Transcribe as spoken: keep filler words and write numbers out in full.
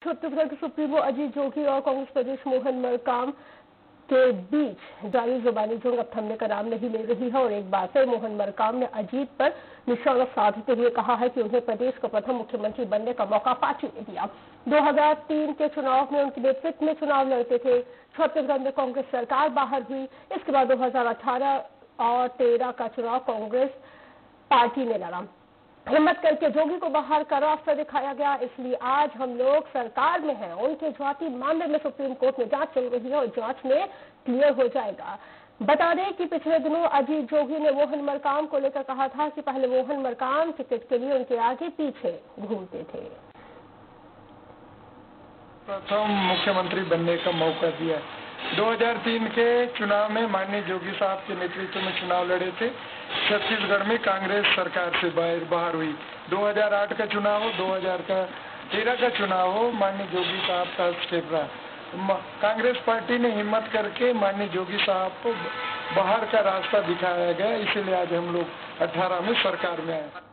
छत्तीसगढ़ के सुप्रीमो अजीत जोगी और कांग्रेस प्रदेश मोहन मरकाम के बीच जारी जुबानी जंग अब थमने का नाम नहीं ले रही है और एक बार फिर मोहन मरकाम ने अजीत पर निशाना साधते हुए कहा है कि उन्हें प्रदेश का प्रथम मुख्यमंत्री बनने का मौका पार्टी ने दिया। दो हज़ार तीन के चुनाव में उनके नेतृत्व में चुनाव लड़ते थे। छत्तीसगढ़ में कांग्रेस सरकार बाहर हुई। इसके बाद दो हजार अठारह और तेरह का चुनाव कांग्रेस पार्टी ने लड़ा। हिम्मत करके जोगी को बाहर का रास्ता दिखाया गया, इसलिए आज हम लोग सरकार में हैं। उनके जाति मामले में सुप्रीम कोर्ट में जांच चल रही है और जांच में क्लियर हो जाएगा। बता दें कि पिछले दिनों अजीत जोगी ने मोहन मरकाम को लेकर कहा था कि पहले मोहन मरकाम टिकट के लिए उनके आगे पीछे घूमते थे। प्रथम मुख्यमंत्री बनने का मौका दिया। दो हज़ार तीन के चुनाव में माननीय जोगी साहब के नेतृत्व में चुनाव लड़े थे। छत्तीसगढ़ में कांग्रेस सरकार से बाहर बाहर हुई। दो हज़ार आठ का चुनाव हो, दो हज़ार तेरह का चुनाव हो, माननीय जोगी साहब का हस्तक्षेप रहा। कांग्रेस पार्टी ने हिम्मत करके माननीय जोगी साहब को बाहर का रास्ता दिखाया गया, इसीलिए आज हम लोग अठारह में सरकार में आए।